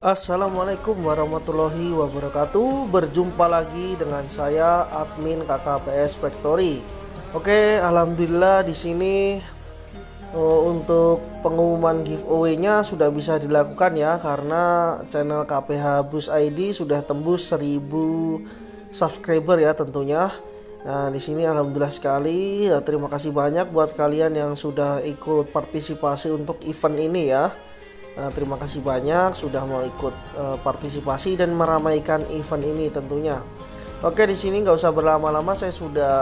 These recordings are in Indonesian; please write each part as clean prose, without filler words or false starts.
Assalamualaikum warahmatullahi wabarakatuh. Berjumpa lagi dengan saya admin KKPS Factory. Oke, alhamdulillah di sini untuk pengumuman giveaway-nya sudah bisa dilakukan ya, karena channel KPH Bus ID sudah tembus 1000 subscriber ya tentunya. Nah, di sini alhamdulillah sekali. Terima kasih banyak buat kalian yang sudah ikut partisipasi untuk event ini ya. Nah, terima kasih banyak sudah mau ikut partisipasi dan meramaikan event ini tentunya. Oke, di sini nggak usah berlama-lama, saya sudah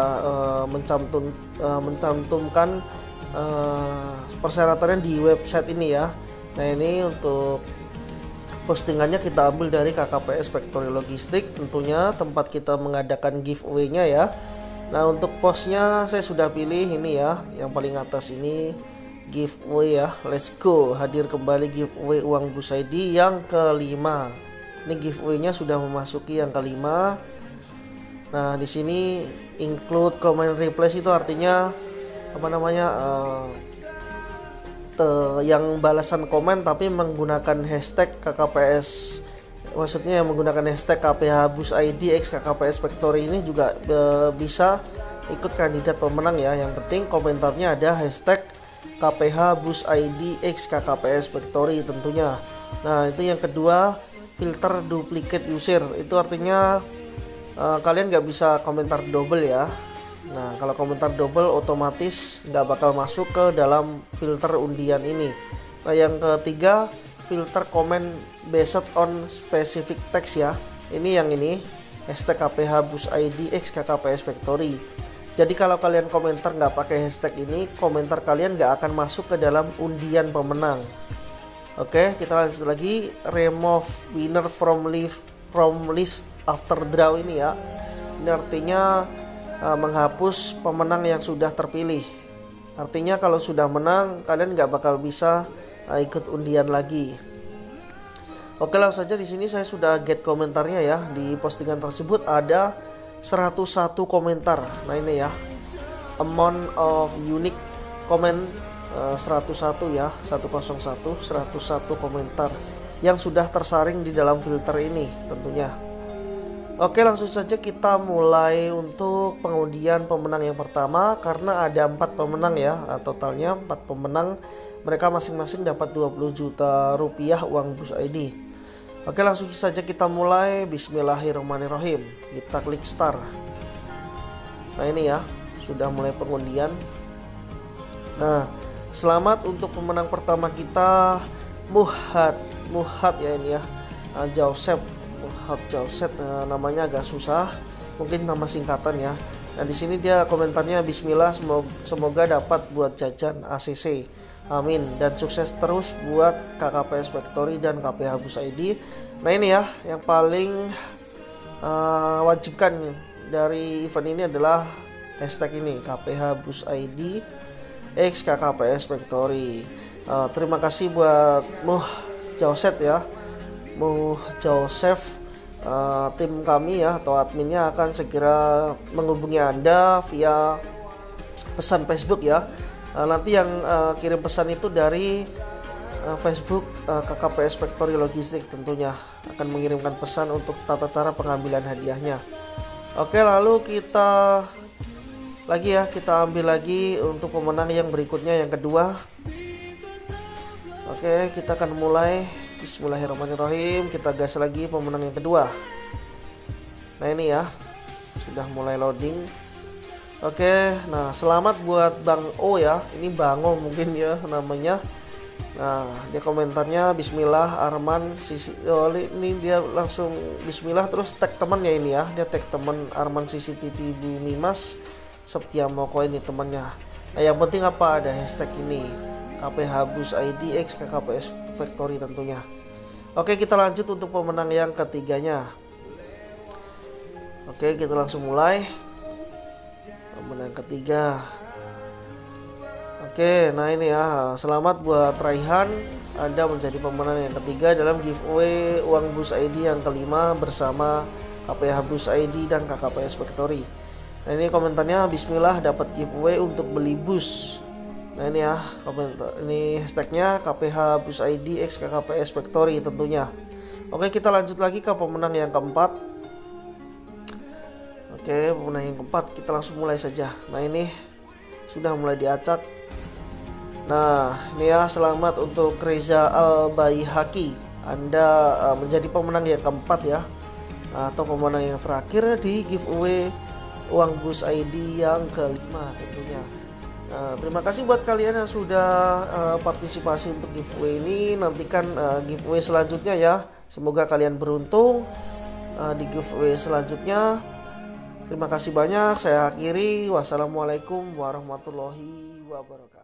mencantumkan persyaratannya di website ini ya. Nah, ini untuk postingannya kita ambil dari KKPS Factory Logistik, tentunya tempat kita mengadakan giveaway-nya ya. Nah, untuk postnya saya sudah pilih ini ya, yang paling atas ini. Giveaway ya, let's go. Hadir kembali giveaway uang Bus ID yang kelima. Ini giveaway-nya sudah memasuki yang kelima. Nah, di sini include comment replace itu artinya apa namanya? Yang balasan komen tapi menggunakan hashtag KKPS. Maksudnya yang menggunakan hashtag KPH Bus ID X KKPS Factory ini juga bisa ikut kandidat pemenang ya. Yang penting komentarnya ada hashtag KPH Bus ID X KKPS Factory tentunya. Nah, itu yang kedua, filter duplicate user. Itu artinya kalian nggak bisa komentar double ya. Nah, kalau komentar double otomatis nggak bakal masuk ke dalam filter undian ini. Nah, yang ketiga, filter comment based on specific text ya. Ini yang ini, hashtag KPH Bus ID X KKPS Factory. Jadi kalau kalian komentar nggak pakai hashtag ini, komentar kalian nggak akan masuk ke dalam undian pemenang. Oke, kita lanjut lagi. Remove winner from list after draw ini ya. Ini artinya menghapus pemenang yang sudah terpilih. Artinya kalau sudah menang, kalian nggak bakal bisa ikut undian lagi. Oke, langsung saja di sini saya sudah get komentarnya ya. Di postingan tersebut ada 101 komentar. Nah, ini ya, amount of unique comment 101 ya, 101 komentar yang sudah tersaring di dalam filter ini tentunya. Oke, langsung saja kita mulai untuk pengundian pemenang yang pertama. Karena ada 4 pemenang ya, totalnya 4 pemenang, mereka masing-masing dapat 20 juta rupiah uang Bus ID. Oke, langsung saja kita mulai. Bismillahirrahmanirrahim. Kita klik start. Nah, ini ya, sudah mulai pengundian. Nah, selamat untuk pemenang pertama kita, Muhad ya ini ya, Joseph. Namanya agak susah, mungkin nama singkatan ya. Nah, di sini dia komentarnya, Bismillah, semoga dapat buat jajan ACC. Amin, dan sukses terus buat KKPS Factory dan KPH Bus ID. Nah, ini ya, yang paling wajibkan dari event ini adalah hashtag ini, KPH Bus ID X KKPS Factory. Terima kasih buat Joseph ya, Joseph. Tim kami ya atau adminnya akan segera menghubungi Anda via pesan Facebook ya. Nanti yang kirim pesan itu dari Facebook KKPS Factory Logistik tentunya akan mengirimkan pesan untuk tata cara pengambilan hadiahnya. Oke, lalu kita ambil lagi untuk pemenang yang berikutnya, yang kedua. Oke, kita akan mulai. Bismillahirrahmanirrahim. Kita gas lagi pemenang yang kedua. Nah, ini ya, sudah mulai loading. Oke, nah selamat buat Bang O ya. Ini Bang O mungkin ya namanya. Nah, dia komentarnya Bismillah Arman Sisi. Oh, ini dia langsung Bismillah terus tag temannya ini ya. Dia tag teman Arman CCTV Bumi Mas Septia Moko ini temannya. Nah, yang penting apa, ada hashtag ini, KPH Bus ID X KKPS Factory tentunya. Oke, kita lanjut untuk pemenang yang ketiganya. Oke, kita langsung mulai. Pemenang ketiga. Oke, nah ini ya, selamat buat Raihan, Anda menjadi pemenang yang ketiga dalam giveaway uang Bus ID yang kelima bersama KPH Bus ID dan KKPS Factory. Nah, ini komentarnya, Bismillah dapat giveaway untuk beli bus. Nah, ini ya komentar, ini hashtagnya KPH Bus ID X KKPS Factory tentunya. Oke, kita lanjut lagi ke pemenang yang keempat. Oke, pemenang yang keempat kita langsung mulai saja. Nah, ini sudah mulai diacak. Nah, ini ya, selamat untuk Reza Al-Baihaqi. Anda menjadi pemenang yang keempat ya, atau pemenang yang terakhir di giveaway uang bus ID yang kelima tentunya. Terima kasih buat kalian yang sudah partisipasi untuk giveaway ini. Nantikan giveaway selanjutnya ya. Semoga kalian beruntung di giveaway selanjutnya. Terima kasih banyak. Saya akhiri. Wassalamualaikum warahmatullahi wabarakatuh.